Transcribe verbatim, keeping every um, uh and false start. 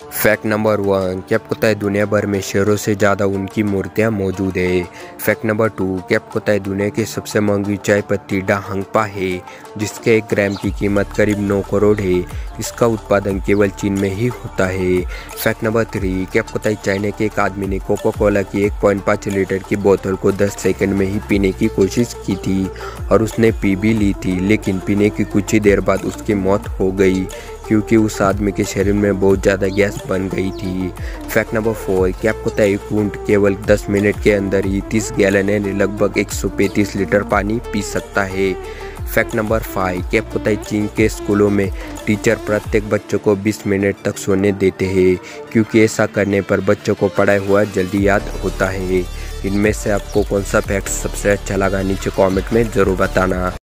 Fact number one, क्या आपको पता है दुनिया भर में शेरों से ज़्यादा उनकी मूर्तियाँ मौजूद है। फैक्ट नंबर टू, क्या आपको पता है दुनिया की सबसे महंगी चाय पत्ती डा हंगपा है, जिसके एक ग्राम की कीमत करीब नौ करोड़ है। इसका उत्पादन केवल चीन में ही होता है। फैक्ट नंबर थ्री, क्या आपको पता है चाइना के एक आदमी ने कोका कोला की एक पॉइंट पाँच लीटर की बोतल को दस सेकंड में ही पीने की कोशिश की थी और उसने पी भी ली थी, लेकिन पीने की कुछ ही देर बाद उसकी मौत हो गई क्योंकि उस आदमी के शरीर में बहुत ज़्यादा गैस बन गई थी। फैक्ट नंबर फोर, क्या आपको पता है एक ऊंट केवल दस मिनट के अंदर ही तीस गैलन यानी लगभग एक सौ पैंतीस लीटर पानी पी सकता है। फैक्ट नंबर फाइव, क्या आपको पता है चीन के स्कूलों में टीचर प्रत्येक बच्चों को बीस मिनट तक सोने देते हैं, क्योंकि ऐसा करने पर बच्चों को पढ़ाया हुआ जल्दी याद होता है। इनमें से आपको कौन सा फैक्ट सबसे अच्छा लगा नीचे कमेंट में ज़रूर बताना।